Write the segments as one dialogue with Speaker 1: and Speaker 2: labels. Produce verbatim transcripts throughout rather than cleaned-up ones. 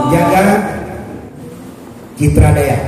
Speaker 1: jaga citra daya,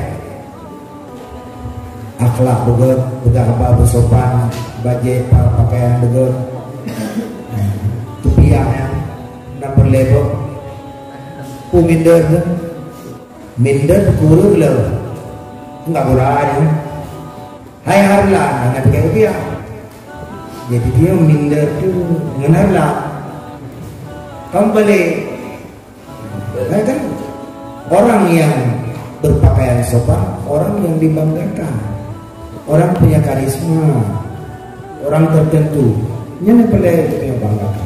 Speaker 1: akhlak begot, begat apa bersopan, baju pakaian begot, tupiahnya nak berlebok, uminder tu, minder kurung le, enggak berani, hai harla, nak pakai tupiah, jadi dia minder tu mengenallah, kembali, kan orang yang berpakaian sopan, orang yang dibanggakan, orang punya karisma, orang tertentu, yang perlu kita banggakan.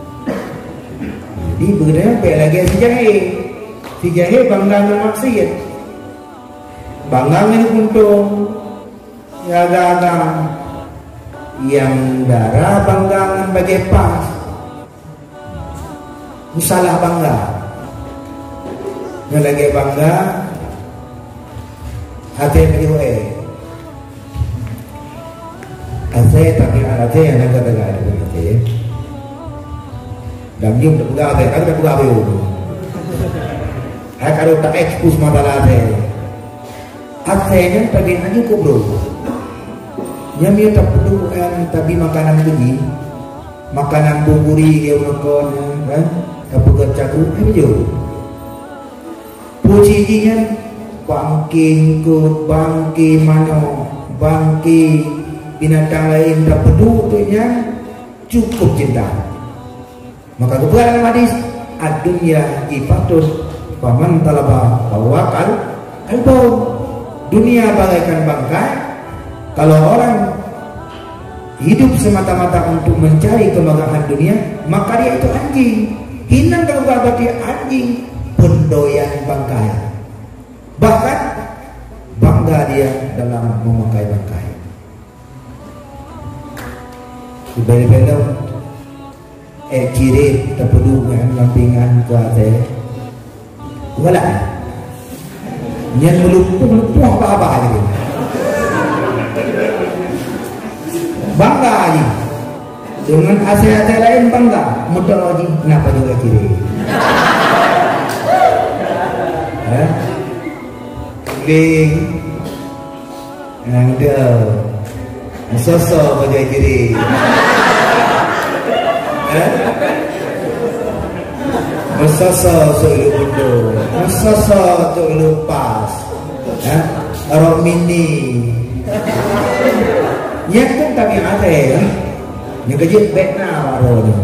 Speaker 1: Jadi begitu lagi si jahil, si jahil bangga maksiat, bangga untung, ya gagang, yang darah bangga bagi pas, salah bangga, yang lagi bangga. Hati berdua, hati tapi hati yang ada dalam hati. Dan dia untuk buka hati, kalau buka hati, kalau tak ekspos mata hati, hatinya bagi hanya kubur. Yang dia tak perlu tapi makanan begini, makanan buburi dia makan, kan? Tak perlu caku, apa je? Pujinya. Bangki ikut, bangki mano, bangki binatang lain tak perlu tuhnya cukup cinta. Maka kebetulan dalam hadis ad-dunya ifatun faman talaba tawakal albau. Dunia bagaikan bangkai. Kalau orang hidup semata-mata untuk mencari kemegahan dunia, maka dia itu anjing. Hina kalau berarti anjing pendoyan bangkai. Bahkan bangga dia dalam memakai bangkai. Dibalik-balik eh kiri terpedu dengan lampingan ke atas. Wala. Yang melumpuh-lumpuh apa-apa lagi. Bangga lagi. Dengan aset-aset lain bangga. Mudah lagi. Kenapa juga kiri? Eh? Ling, yang dia sosok bagai kiri, sosok selalu bodoh, sosok selalu pas, orang mini, yang tu tak yang ada, yang kerja benar orang,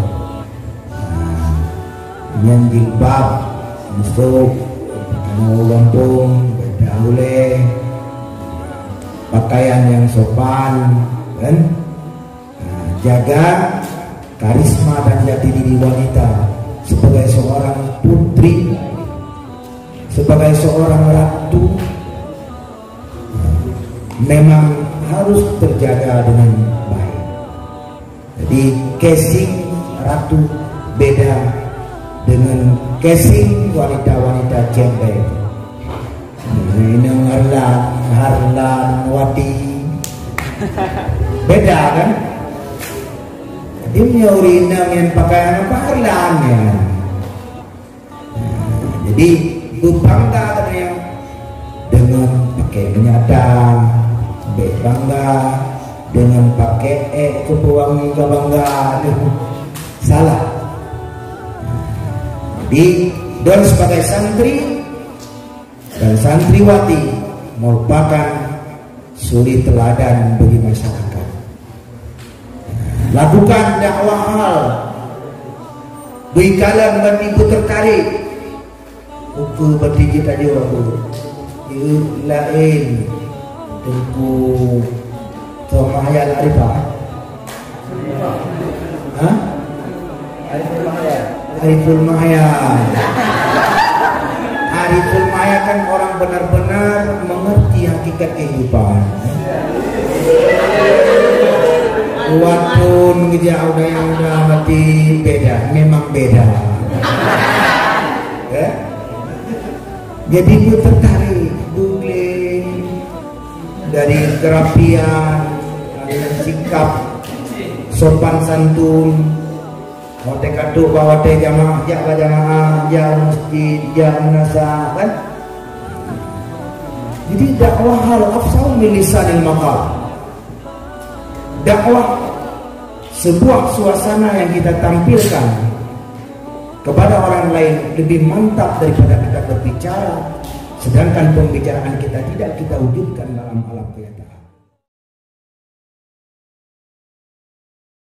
Speaker 1: yang jilbab, masuk, mau lampung. Boleh pakaian yang sopan, kan? Nah, jaga karisma dan jati diri wanita sebagai seorang putri, sebagai seorang ratu. Nah, memang harus terjaga dengan baik. Jadi casing ratu beda dengan casing wanita-wanita cembe. Ini harlan, harlan, wati, beda kan? Dia nyuri yang pakaian apa harlannya. Nah, jadi berbangga katanya dengan pakai penyadap, berbangga dengan pakai eh kepewangi kebangga, salah. Nah, jadi dan sebagai santri dan santriwati merupakan suri teladan bagi masyarakat. Lakukan dakwah hal bikalan ibu tertarik uku bertijit aja aku iu lain tengku Tomahayal Arifah Hah? Ariful Mahayal Ariful Mahayal Ariful Mahayal kan orang benar-benar mengerti hakikat kehidupan. Walaupun jauh dari yang udah mati beda, memang beda. Ya? Jadi gue tertarik, googling dari kerapian, dari sikap sopan santun Wate kadu wate jamaah, ya jamaah, ya masjid, ya munasa kan. Jadi dakwah hal afsal min lisanil maqal. Dakwah sebuah suasana yang kita tampilkan kepada orang lain lebih mantap daripada kita berbicara, sedangkan pembicaraan kita tidak kita wujudkan dalam alam kenyataan.